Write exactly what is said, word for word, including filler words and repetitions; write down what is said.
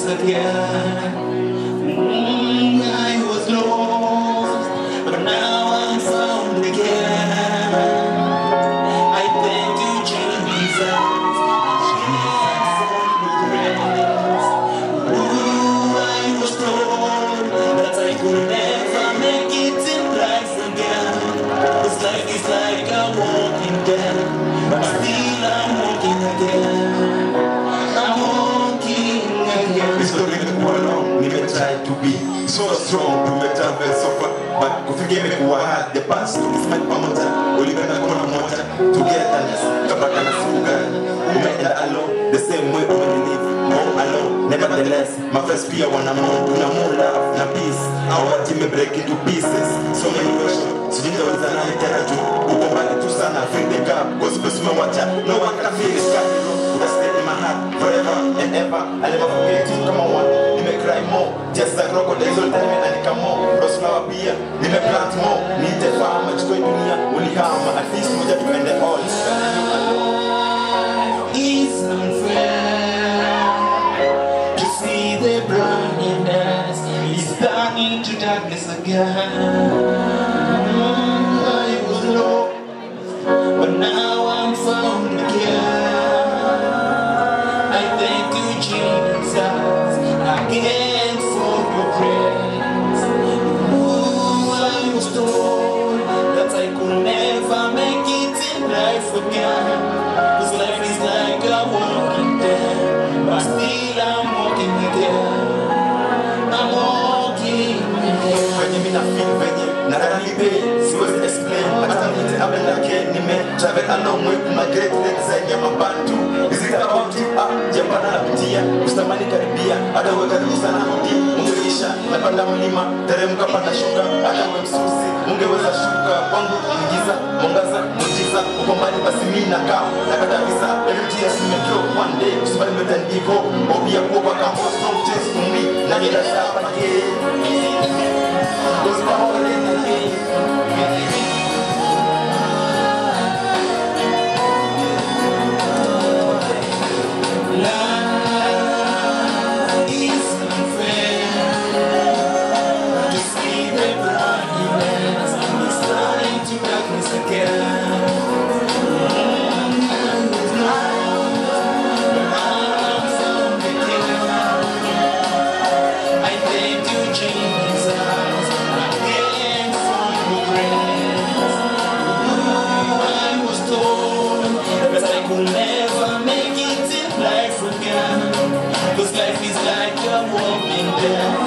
again. Mm, I was lost, but now I'm found again. I thank you, Jesus. Jesus, the grace. Ooh, I was told that I could never make it in life again. This life is like a walking dead, but still I'm walking again. I'm walking again. It's not really go along. We may try to be so strong to make travel so far, but if you give me who had the past, it's my pamoja. Only gonna go on moja togetherness. Kabakana suga. We made that alone the same way we live. More alone. Nevertheless, my first fear when I'm on, when I'm more love, na peace. Our team may break into pieces. So many questions. So you know it's an idea to go back to sana, fill the gap. Cause because no one no one can feel this gap. That's stay in my heart forever and ever. I'll never forget you. Come on, one. You may cry more. Just like crocodiles will tell me and come more. Rose flower beer. You may plant more. Need the farm. It's going to be only harm. At least we just spend it all. It's unfair to see the blindness. It's turning to darkness again. I was lost, but now I'm found again. I thank you, Jesus, again for your praise. Ooh, I was told that I could never make it in life again. Cause life is like a walking dead, but still I'm walking again. I'm walking again. When you mean I feel when you not only pay, so as explain. But I'm not having a kid, you may travel along with my great legs and you're my band too. Is it about you? Ah, Jampana Pitia, Mister Mani Caribbean, other work at least an Amudi, Mungisha, Napanda Mulima, Teremka Panashuka, other work Susi, Mungeweza Shuka, Pangu, Giza, Mongaza, Mujiza, Ukomani Pasimina, Kam, Nakatavisa, every tear in the flow, one day, Usman Metan Divo, Obia Koba Campos, no chase to me, Nanida Sapa, those power in the game. Life is like a walking dead.